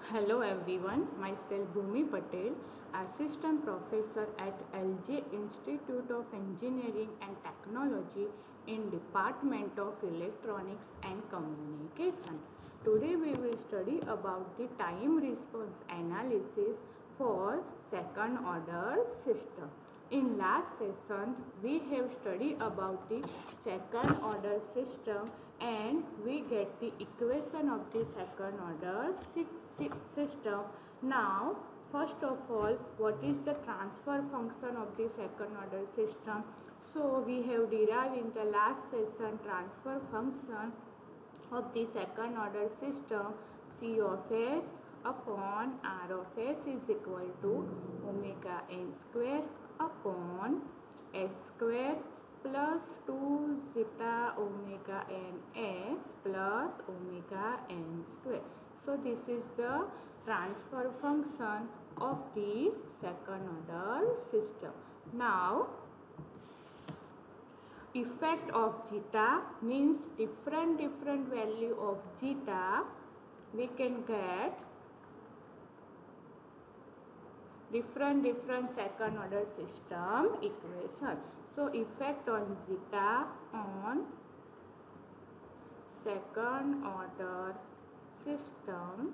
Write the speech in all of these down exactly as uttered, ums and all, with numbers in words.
Hello everyone, myself Bhumi Patel, Assistant Professor at L J Institute of Engineering and Technology in Department of Electronics and Communication. Today we will study about the time response analysis for second order system. In last session, we have studied about the second order system and we get the equation of the second order system. Now, first of all, what is the transfer function of the second order system? So, we have derived in the last session transfer function of the second order system. C of s upon r of s is equal to omega n square upon s square plus two zeta omega n s plus omega n square. So this is the transfer function of the second order system. Now effect of zeta means different different value of zeta we can get different different second order system equation. So effect on zeta on second order system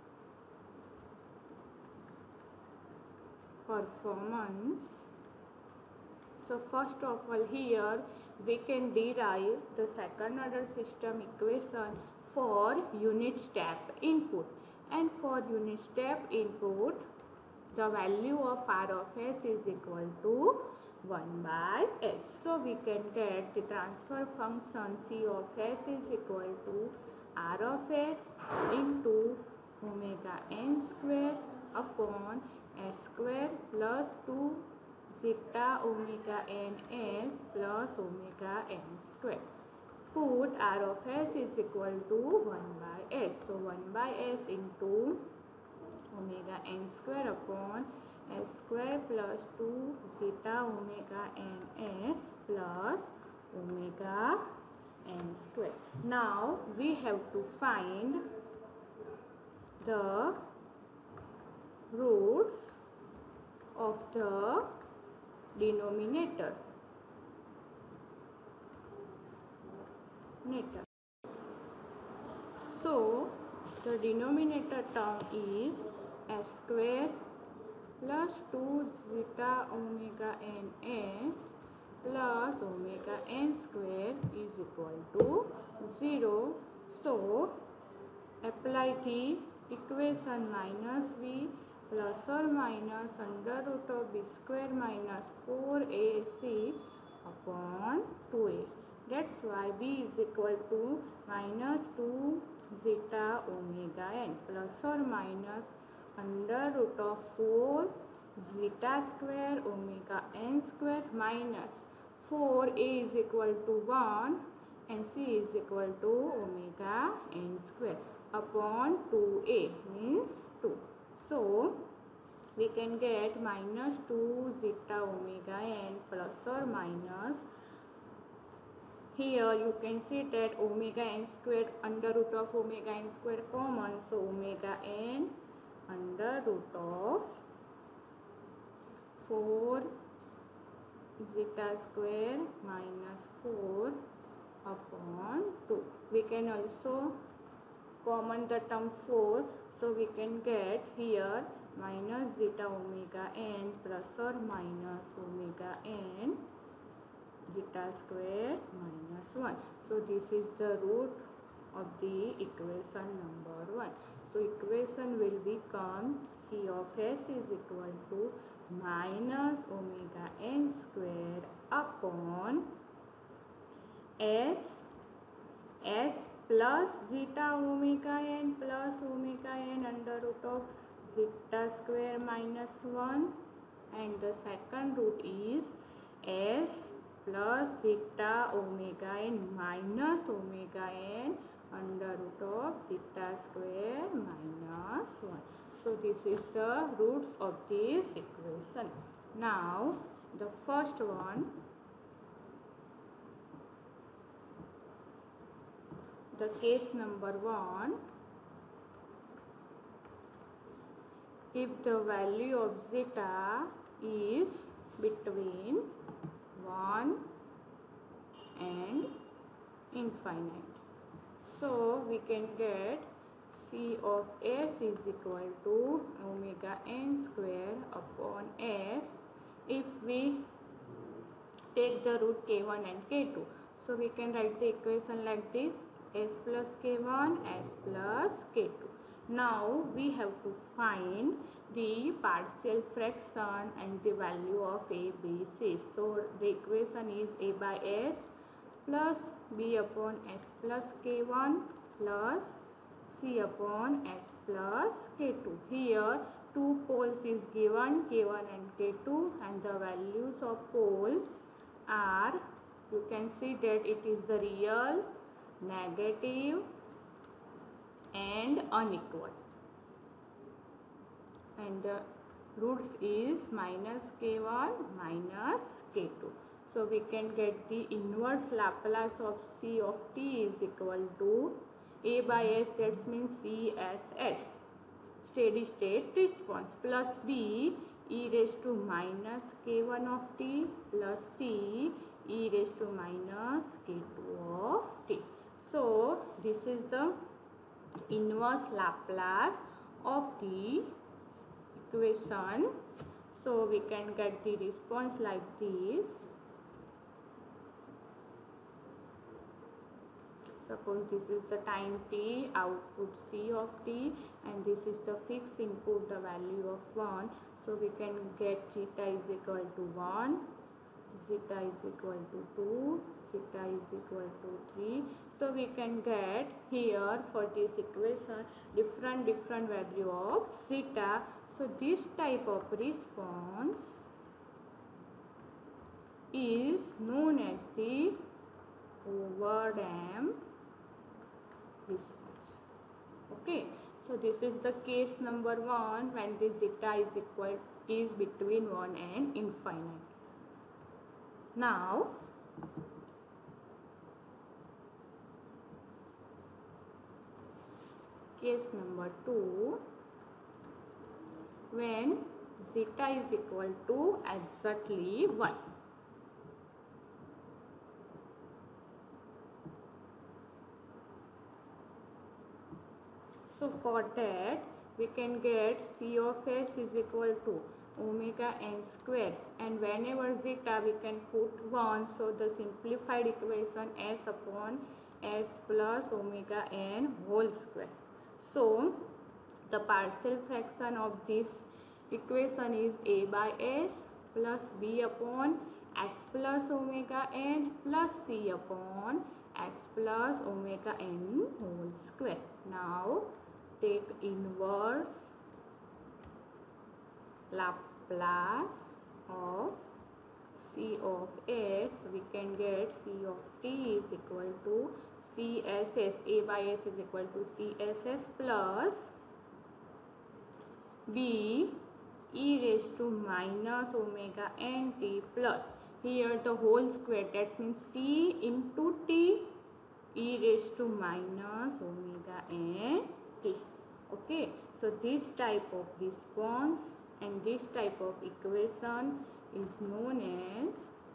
performance. So first of all, here we can derive the second order system equation for unit step input, and for unit step input the value of r of s is equal to one by s. So we can get the transfer function C of s is equal to r of s into omega n square upon s square plus two zeta omega n s plus omega n square. Put r of s is equal to one by s. So one by s into omega n square upon s square plus two zeta omega n s plus omega n square. Now we have to find the roots of the denominator. So the denominator term is s square plus two zeta omega n s plus omega n square is equal to zero. So apply the equation minus v plus or minus under root of b square minus four a c upon two a. That's why b is equal to minus two zeta omega n plus or minus under root of four zeta square omega n square minus four a is equal to one and c is equal to omega n square upon two a means two. So we can get minus two zeta omega n plus or minus, here you can see that omega n square under root of omega n square common, so omega n under root of four zeta square minus four upon two. We can also common the term four, so we can get here minus zeta omega n plus or minus omega n zeta square minus one. So this is the root of the equation number one. So equation will become C of s is equal to minus omega n square upon s s plus zeta omega n plus omega n under root of zeta square minus one, and the second root is s plus zeta omega n minus omega n under root of zeta square minus one. So this is the roots of this equation. Now the first one, the case number one, if the value of zeta is between one and infinite. So we can get C of S is equal to omega n square upon S if we take the root k one and k two. So we can write the equation like this: S plus k one, S plus k two. Now we have to find the partial fraction and the value of A, B, C. So the equation is A by S plus B upon S plus k one plus C upon S plus k two. Here two poles is given, k one and k two, and the values of poles are, you can see that it is the real, negative and unequal, and the roots is minus k one minus k two. So we can get the inverse Laplace of C of t is equal to A by S, that means C S S, steady state response, plus B e raised to minus k one of t plus C e raised to minus k two of t. So this is the inverse Laplace of the equation. So we can get the response like this. Suppose this is the time t, output C of t, and this is the fixed input, the value of one. So we can get zeta is equal to one, zeta is equal to two, zeta is equal to three. So we can get here for this equation different different value of zeta. So this type of response is known as the overdamped response. Okay, so this is the case number one when the zeta is equal is between one and infinite. Now case number two, when zeta is equal to exactly one. So for that we can get C of S is equal to omega n square, and whenever zeta we can put one, so the simplified equation S upon S plus omega n whole square. So the partial fraction of this equation is A by S plus B upon S plus omega n plus C upon S plus omega n whole square. Now take inverse Laplace of C of S. We can get C of t is equal to C S S. A by S is equal to C S S plus B e raised to minus omega n t plus, here the whole square, that means C into t e raised to minus omega n t. Okay, so this type of response and this type of equation is known as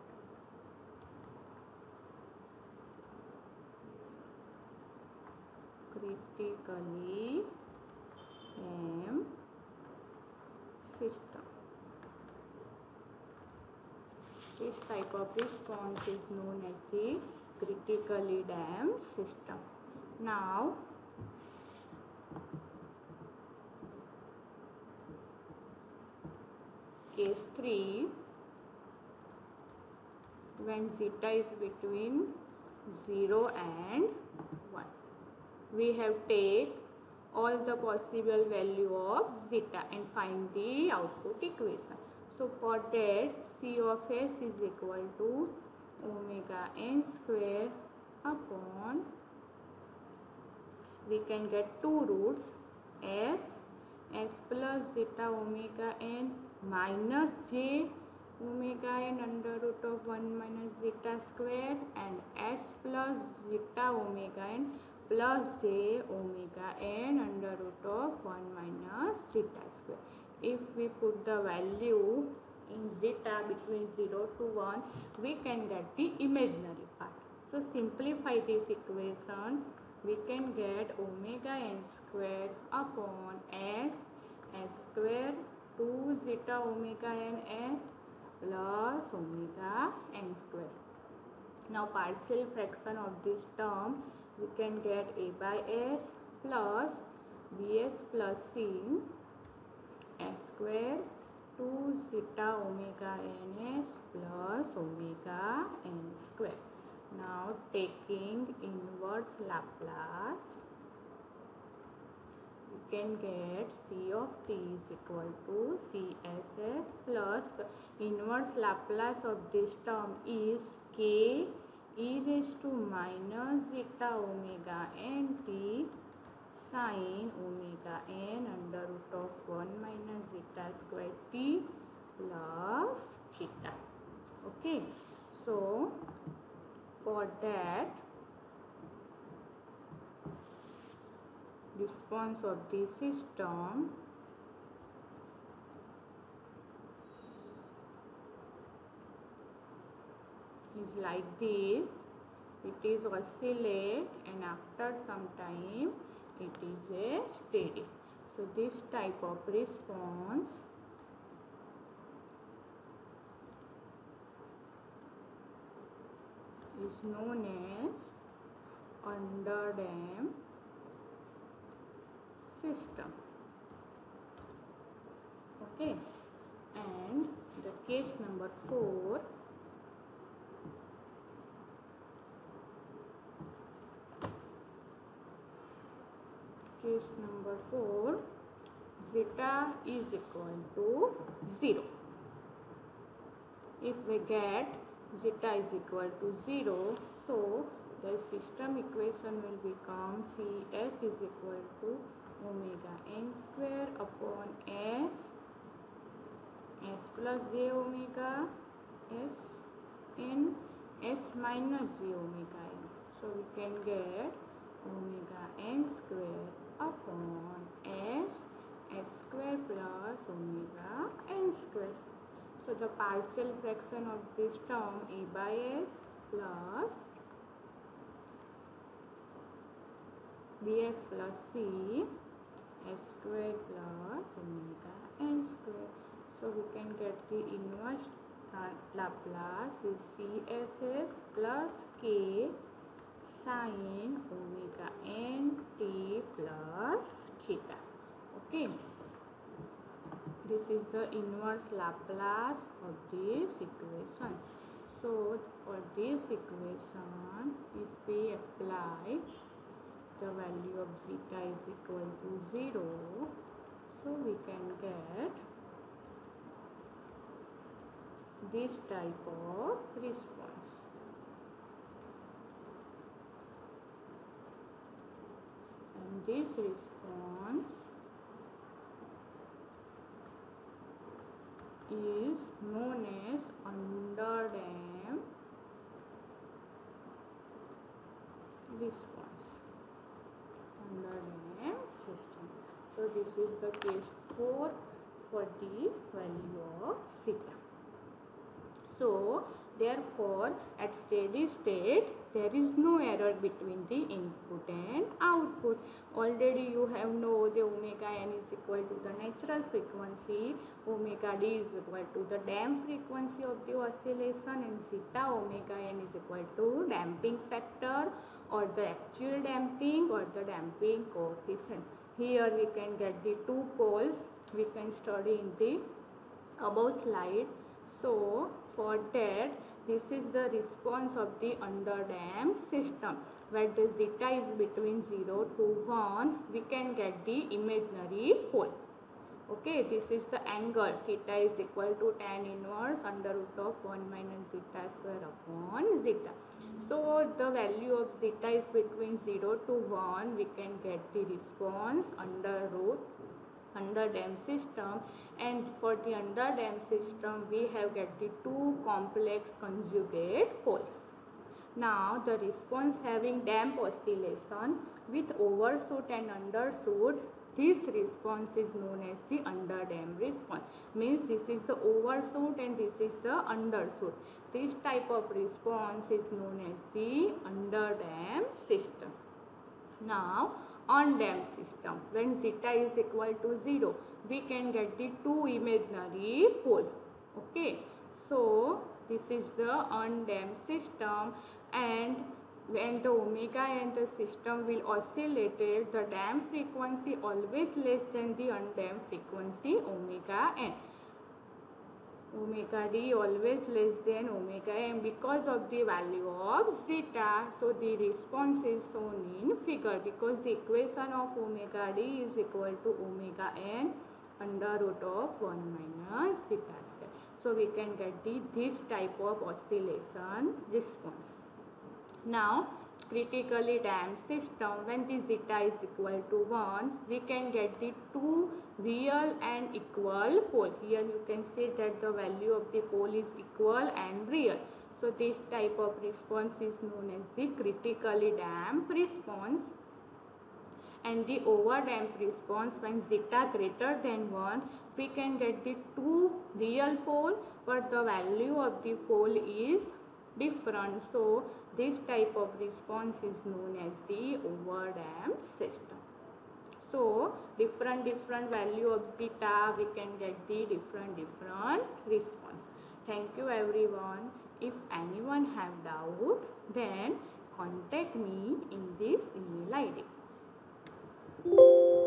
critically damped system. This type of response is known as the critically damped system. Now case three, when zeta is between zero and one. We have take all the possible value of zeta and find the output equation. So for that C of S is equal to omega n square upon, we can get two roots, S, S plus zeta omega n minus j omega n under root of one minus zeta square, and S plus zeta omega n plus j omega n under root of one minus zeta square. if we put the value in zeta between zero to one, we can get the imaginary part. So simplify this equation. We can get omega n square upon s s square two zeta omega n s plus omega n square. Now partial fraction of this term, we can get a by s plus bs plus c s square two zeta omega ns plus omega n square. Now taking inverse Laplace, we can get c of t is equal to css plus the inverse Laplace of this term is k e raised to minus zeta omega n t sin omega n under root of one minus zeta square t plus theta. Okay, so for that, response of the system is like this. It is oscillate and after some time it is a steady. So this type of response is known as underdamped system. Okay, and the case number four, case number four, zeta is equal to zero. If we get zeta is equal to zero, so the system equation will become Cs is equal to omega n square upon s s plus j omega s n s minus j omega n. So we can get omega n square upon s s square plus omega n square. So the partial fraction of this term a by s plus bs plus c s square plus omega n square. So we can get the inverse Laplace is css plus k sin omega n t plus theta. Okay, this is the inverse Laplace of this equation. So for this equation, if we apply the value of zeta is equal to zero, so we can get this type of response. And this response is known as underdamped response, underdamped system. So this is the case four for the value of zeta. So therefore at steady state there is no error between the input and output. Already you have know the omega n is equal to the natural frequency, omega d is equal to the damped frequency of the oscillation, and zeta omega n is equal to damping factor or the actual damping or the damping coefficient. Here we can get the two poles we can study in the above slide. So for that, this is the response of the underdamped system, where the zeta is between zero to one, we can get the imaginary pole. Okay, this is the angle, theta is equal to tan inverse under root of one minus zeta square upon zeta. So the value of zeta is between zero to one, we can get the response under root underdamped system, and for the underdamped system we have get the two complex conjugate poles. Now the response having damped oscillation with overshoot and undershoot, This response is known as the underdamped response. Means this is the overshoot and this is the undershoot. This type of response is known as the underdamped system. Now, undamped system, when zeta is equal to zero, we can get the two imaginary pole. Okay, so this is the undamped system, and when the omega and the system will oscillate, the damped frequency always less than the undamped frequency omega n. Omega d always less than omega m because of the value of zeta. So the response is shown in figure, because the equation of omega d is equal to omega n under root of one minus zeta square. So we can get the this type of oscillation response. Now, critically damped system, when the zeta is equal to one, we can get the two real and equal pole. Here you can see that the value of the pole is equal and real. So this type of response is known as the critically damped response. And the overdamped response, when zeta greater than one, we can get the two real pole, but the value of the pole is different. So this type of response is known as the overdamped system. So different different value of zeta, we can get the different different response. Thank you everyone. If anyone have doubt, then contact me in this email I D.